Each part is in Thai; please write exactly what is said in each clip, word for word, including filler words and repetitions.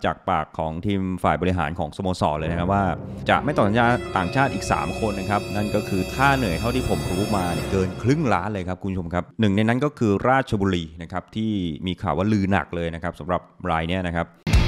จากปากของทีมฝ่ายบริหารของสโมสรเลยนะครับว่าจะไม่ต่อสัญญาต่างชาติอีกสามคนนะครับนั่นก็คือค่าเหนื่อยเท่าที่ผมรู้มาเกินครึ่งล้านเลยครับคุณผู้ชมครับหนึ่งในนั้นก็คือราชบุรีนะครับที่มีข่าวว่าลือหนักเลยนะครับสำหรับรายนี้นะครับ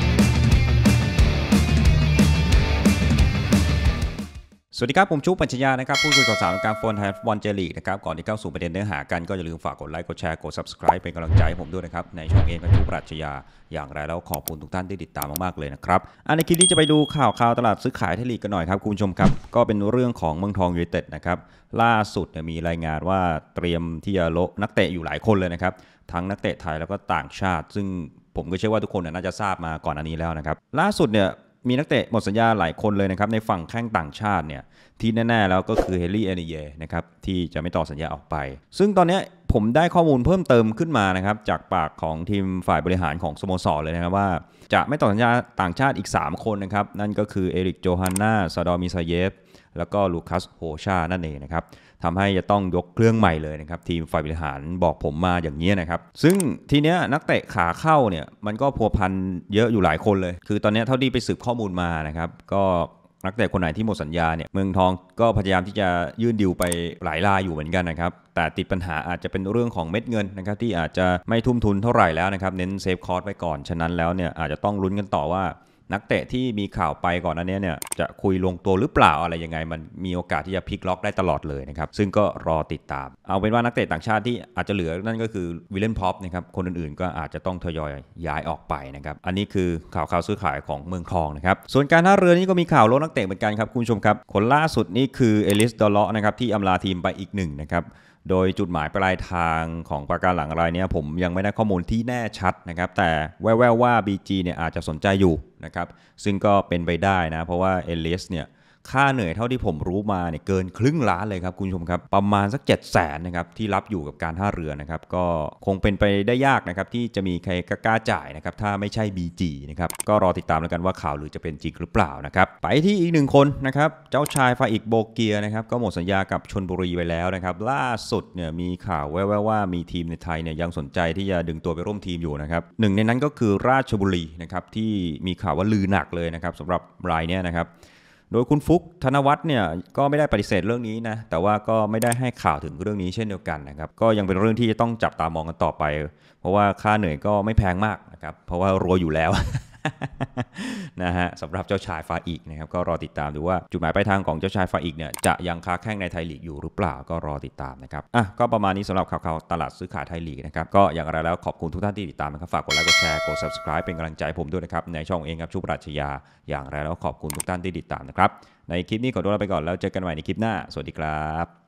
สวัสดีครับผมชุบปัญชญานะครับพูดคุยกับสาวการฟุตบอลไทยฟุตบอลเจลีกนะครับก่อนที่เข้าสู่ประเด็นเนื้อหากันก็อย่าลืมฝากกดไลค์กดแชร์กด ซับสไครบ์ เป็นกำลังใจให้ผมด้วยนะครับในช่องเองกับชุบปัญชญาอย่างไรแล้วขอบคุณทุกท่านที่ติดตามมากๆเลยนะครับอันในคลิปนี้จะไปดูข่าวข่าวตลาดซื้อขายไทยลีกกันหน่อยครับคุณผู้ชมครับก็เป็นเรื่องของเมืองทองยูไนเต็ดนะครับล่าสุดมีรายงานว่าเตรียมที่จะโละนักเตะอยู่หลายคนเลยนะครับทั้งนักเตะไทยแล้วก็ต่างชาติซึ่งผมก็เชื่อว่าทุกคนน่าจะทราบมาก่อนอันนี้แล้วนะครับล่าสุดเนี่ยมีนักเตะหมดสัญญาหลายคนเลยนะครับในฝั่งแข้งต่างชาติเนี่ยที่แน่ๆแล้วก็คือเฮนรี่เอเนเยนะครับที่จะไม่ต่อสัญญาออกไปซึ่งตอนนี้ผมได้ข้อมูลเพิ่มเติมขึ้นมานะครับจากปากของทีมฝ่ายบริหารของสโมสรเลยนะครับว่าจะไม่ต่อสัญญาต่างชาติอีกสามคนนะครับนั่นก็คือเอริกโจฮันนาซาดอร์มิซาเยฟแล้วก็ลูคัสโฮชานั่นเองนะครับทำให้จะต้องยกเครื่องใหม่เลยนะครับทีมฝ่ายบริหารบอกผมมาอย่างนี้นะครับซึ่งทีเนี้ยนักเตะขาเข้าเนี่ยมันก็พัวพันเยอะอยู่หลายคนเลยคือตอนนี้เท่าที่ไปสืบข้อมูลมานะครับก็นักเตะคนไหนที่หมดสัญญาเนี่ยเมืองทองก็พยายามที่จะยื่นดีลไปหลายรายอยู่เหมือนกันนะครับแต่ติดปัญหาอาจจะเป็นเรื่องของเม็ดเงินนะครับที่อาจจะไม่ทุ่มทุนเท่าไหร่แล้วนะครับเน้นเซฟคอร์สไว้ก่อนฉะนั้นแล้วเนี่ยอาจจะต้องลุ้นกันต่อว่านักเตะที่มีข่าวไปก่อนอันนี้เนี่ยจะคุยลงตัวหรือเปล่าอะไรยังไงมันมีโอกาสที่จะพลิกล็อกได้ตลอดเลยนะครับซึ่งก็รอติดตามเอาเป็นว่านักเตะต่างชาติที่อาจจะเหลือนั่นก็คือวิลเลนพ็อปนะครับคนอื่นๆก็อาจจะต้องทยอยย้ายออกไปนะครับอันนี้คือข่าวข่าวซื้อขายของเมืองทองนะครับส่วนการท่าเรือนี่ก็มีข่าวลดนักเตะเหมือนกันครับคุณผู้ชมครับคนล่าสุดนี่คือเอลิสดอลเลาะนะครับที่อำลาทีมไปอีกหนึ่งนะครับโดยจุดหมายปลายทางของประการหลังรายนี้ผมยังไม่ได้ข้อมูลที่แน่ชัดนะครับแต่แว่วๆว่า บี จี เนี่ยอาจจะสนใจอยู่นะครับซึ่งก็เป็นไปได้นะเพราะว่าเอลิสเนี่ยค่าเหนื่อยเท่าที่ผมรู้มาเนี่ยเกินครึ่งล้านเลยครับคุณผู้ชมครับประมาณสักเจ็ดแสนนะครับที่รับอยู่กับการท่าเรือนะครับก็คงเป็นไปได้ยากนะครับที่จะมีใครกล้าจ่ายนะครับถ้าไม่ใช่ บี จี นะครับก็รอติดตามแล้วกันว่าข่าวหรือจะเป็นจริงหรือเปล่านะครับไปที่อีกหนึ่งคนนะครับเจ้าชายฟาอิกโบเกียนะครับก็หมดสัญญากับชลบุรีไปแล้วนะครับล่าสุดเนี่ยมีข่าวแว่วๆว่ามีทีมในไทยเนี่ยยังสนใจที่จะดึงตัวไปร่วมทีมอยู่นะครับหนึ่งในนั้นก็คือราชบุรีนะครับที่มีข่าวว่าลือหนักเลยนะครับสำหรับรายนี้นะครับโดยคุณฟุกธนวัฒน์เนี่ยก็ไม่ได้ปฏิเสธเรื่องนี้นะแต่ว่าก็ไม่ได้ให้ข่าวถึงเรื่องนี้เช่นเดียวกันนะครับก็ยังเป็นเรื่องที่ต้องจับตามองกันต่อไปเพราะว่าค่าเหนื่อยก็ไม่แพงมากนะครับเพราะว่ารวยอยู่แล้ว นะฮะสำหรับเจ้าชายฟาอิกนะครับก็รอติดตามดูว่าจุดหมายปลายทางของเจ้าชายฟาอิกเนี่ยจะยังค้าแข้งในไทยลีกอยู่หรือเปล่าก็รอติดตามนะครับอ่ะก็ประมาณนี้สำหรับข่าวๆตลาดซื้อขายไทยลีกนะครับก็อย่างไรแล้วขอบคุณทุกท่านที่ติดตามนะครับฝากกดไลค์กดแชร์กด ซับสไครบ์ เป็นกำลังใจผมด้วยนะครับในช่องเองครับชุบปรัชญาอย่างไรแล้วขอบคุณทุกท่านที่ติดตามนะครับในคลิปนี้ขอตัวลาไปก่อนแล้วเจอกันใหม่ในคลิปหน้าสวัสดีครับ